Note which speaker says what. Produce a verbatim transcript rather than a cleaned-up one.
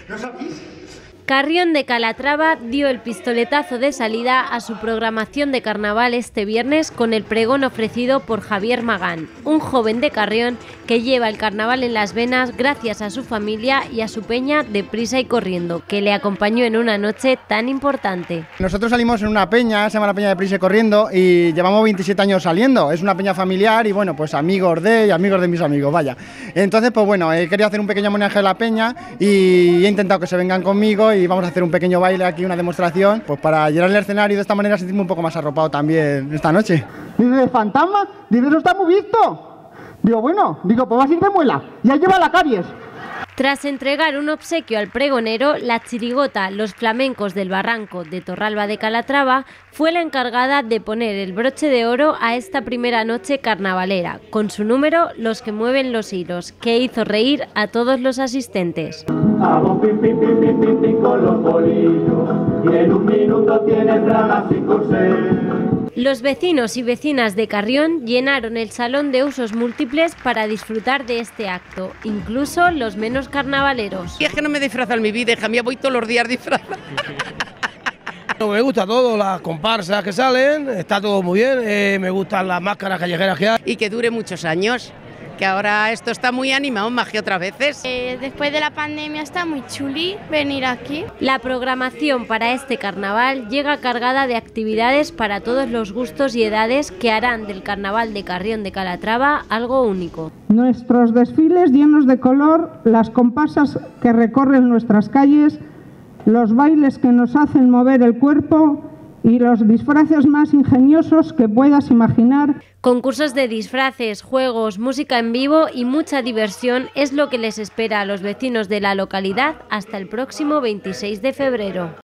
Speaker 1: ¿No sabéis?
Speaker 2: Carrión de Calatrava dio el pistoletazo de salida a su programación de carnaval este viernes con el pregón ofrecido por Javier Magán, un joven de Carrión que lleva el carnaval en las venas gracias a su familia y a su peña Deprisa y Corriendo, que le acompañó en una noche tan importante.
Speaker 3: Nosotros salimos en una peña, se llama la Peña Deprisa y Corriendo, y llevamos veintisiete años saliendo. Es una peña familiar y bueno, pues amigos de y amigos de mis amigos, vaya. Entonces, pues bueno, he querido hacer un pequeño homenaje a la peña y he intentado que se vengan conmigo y vamos a hacer un pequeño baile aquí, una demostración, pues para llenar el escenario y de esta manera sentirme un poco más arropado también esta noche.
Speaker 1: Dice, fantasma, dice, no está muy visto. Digo, bueno, digo, pues vas a ir de muela, ya lleva la caries.
Speaker 2: Tras entregar un obsequio al pregonero, la chirigota Los Flamencos del Barranco de Torralba de Calatrava fue la encargada de poner el broche de oro a esta primera noche carnavalera, con su número Los que mueven los hilos, que hizo reír a todos los asistentes.
Speaker 4: Hago pim pim pim pim pim pim con los bolillos y en un minuto tienes bragas y corsé.
Speaker 2: Los vecinos y vecinas de Carrión llenaron el salón de usos múltiples para disfrutar de este acto, incluso los menos carnavaleros.
Speaker 5: Y es que no me disfrazo en mi vida, hija mía, voy todos los días disfrazada.
Speaker 6: Me gusta todo, las comparsas que salen, está todo muy bien, eh, me gustan las máscaras callejeras que hay.
Speaker 5: Y que dure muchos años, que ahora esto está muy animado más que otras veces.
Speaker 7: Eh, después de la pandemia está muy chuli venir aquí.
Speaker 2: La programación para este carnaval llega cargada de actividades para todos los gustos y edades que harán del carnaval de Carrión de Calatrava algo único.
Speaker 8: Nuestros desfiles llenos de color, las comparsas que recorren nuestras calles, los bailes que nos hacen mover el cuerpo y los disfraces más ingeniosos que puedas imaginar.
Speaker 2: Concursos de disfraces, juegos, música en vivo y mucha diversión es lo que les espera a los vecinos de la localidad hasta el próximo veintiséis de febrero.